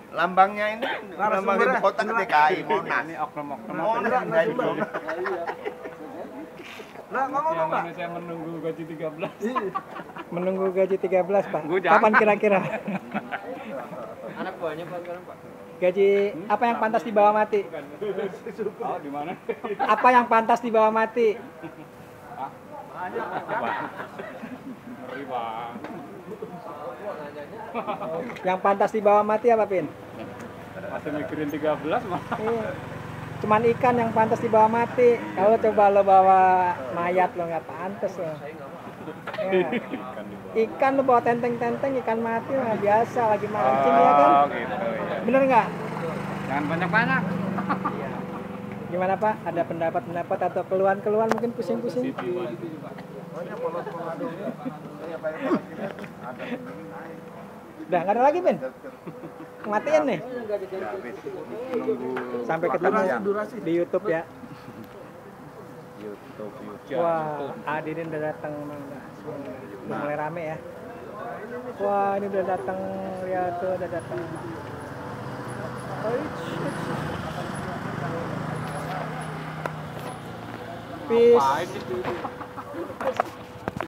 Lambangnya ini lambang ibu kota DKI Monas. Ini oknum-oknum. Monas enggak itu. Nah, ngomong Yang Pak. ini saya menunggu gaji 13. Menunggu gaji 13, Pak. Gudang. Kapan kira-kira? Anak buahnya Pak sekarang Pak. Gaji apa yang pantas dibawa mati? Oh, di mana? Apa yang pantas dibawa mati? Ngeri, Bang. Yang pantas dibawa mati apa, Pin? Masih mikirin 13 mah. Iya. Cuman ikan yang pantas dibawa mati. Kalau coba lo bawa mayat lo nggak pantas lo. Ya. Ikan lo bawa tenteng-tenteng ikan mati mah biasa lagi mancing ya kan? Oh, gitu ya. Bener nggak? Jangan banyak-banyak. Gimana Pak? Ada pendapat-pendapat atau keluhan-keluhan mungkin pusing-pusing? Udah nggak ada lagi Pin? Kematian nih? Sampai ketemu di YouTube ya. YouTube. Wah, Adinin udah datang, udah mulai rame ya. Wah, ini udah datang, lihat tuh udah datang. Peace.